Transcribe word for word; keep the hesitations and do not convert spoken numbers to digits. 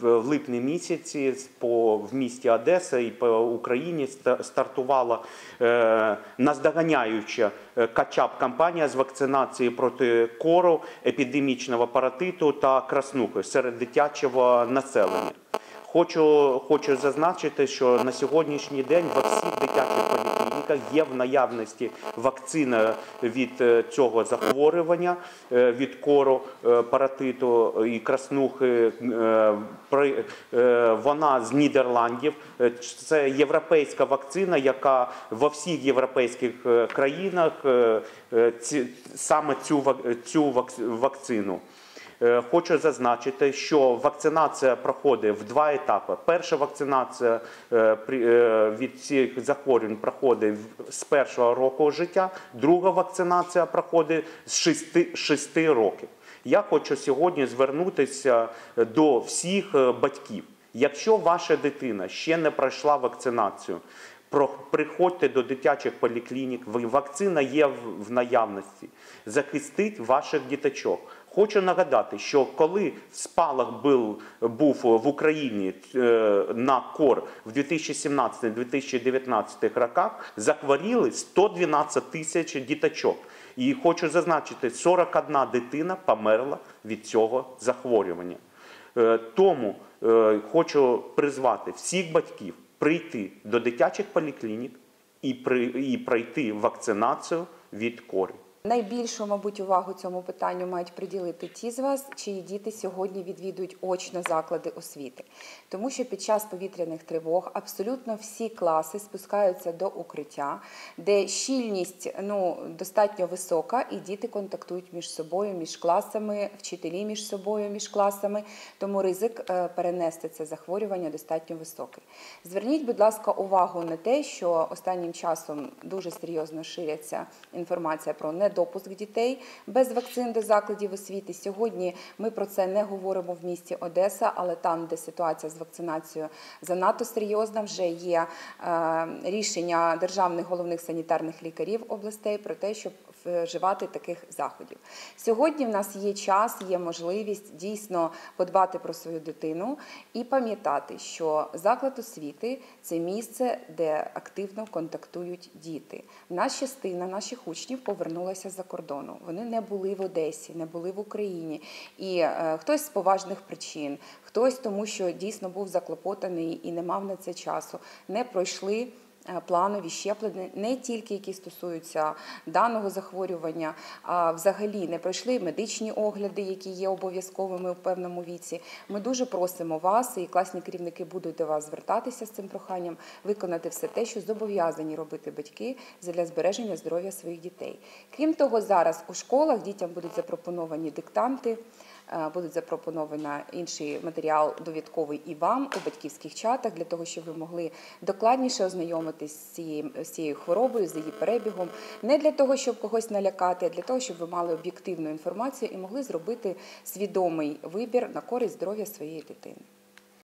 в липні місяці по, в місті Одеса і по Україні стартувала е, наздоганяюча качап-кампанія з вакцинації проти кору, епідемічного паротиту та краснухи серед дитячого населення. Хочу, хочу зазначити, що на сьогоднішній день во всіх дитячих поліклініках є в наявності вакцина від цього захворювання, від кору, паротиту і краснухи. Вона з Нідерландів. Це європейська вакцина, яка во всіх європейських країнах саме цю, цю вакцину. Хочу зазначити, що вакцинація проходить в два етапи. Перша вакцинація від цих захворювань проходить з першого року життя, друга вакцинація проходить з шести років. Я хочу сьогодні звернутися до всіх батьків. Якщо ваша дитина ще не пройшла вакцинацію, приходьте до дитячих поліклінік, вакцина є в наявності, захистить ваших діточок. Хочу нагадати, що коли спалах був, був в Україні на кор в дві тисячі сімнадцятому - дві тисячі дев'ятнадцятому роках, захворіли сто дванадцять тисяч діточок. І хочу зазначити, сорок одна дитина померла від цього захворювання. Тому хочу призвати всіх батьків прийти до дитячих поліклінік і, при, і пройти вакцинацію від кори. Найбільшу, мабуть, увагу цьому питанню мають приділити ті з вас, чиї діти сьогодні відвідують очно заклади освіти. Тому що під час повітряних тривог абсолютно всі класи спускаються до укриття, де щільність ну, достатньо висока, і діти контактують між собою, між класами, вчителі між собою, між класами, тому ризик перенести це захворювання достатньо високий. Зверніть, будь ласка, увагу на те, що останнім часом дуже серйозно ширяться інформація про недопуск дітей без вакцин до закладів освіти. Сьогодні ми про це не говоримо в місті Одеса, але там, де ситуація з вакцинацією занадто серйозна, вже є е, рішення державних головних санітарних лікарів областей про те, щоб вживати таких заходів. Сьогодні в нас є час, є можливість дійсно подбати про свою дитину і пам'ятати, що заклад освіти – це місце, де активно контактують діти. В нас частина наших учнів повернулася з-за кордону. Вони не були в Одесі, не були в Україні. І е, хтось з поважних причин, хтось тому, що дійсно був заклопотаний і не мав на це часу, не пройшли планові щеплення, не тільки які стосуються даного захворювання, а взагалі не пройшли медичні огляди, які є обов'язковими у певному віці. Ми дуже просимо вас, і класні керівники будуть до вас звертатися з цим проханням, виконати все те, що зобов'язані робити батьки для збереження здоров'я своїх дітей. Крім того, зараз у школах дітям будуть запропоновані диктанти, будуть запропонований інший матеріал довідковий і вам у батьківських чатах, для того, щоб ви могли докладніше ознайомитись з цією, з цією хворобою, з її перебігом. Не для того, щоб когось налякати, а для того, щоб ви мали об'єктивну інформацію і могли зробити свідомий вибір на користь здоров'я своєї дитини.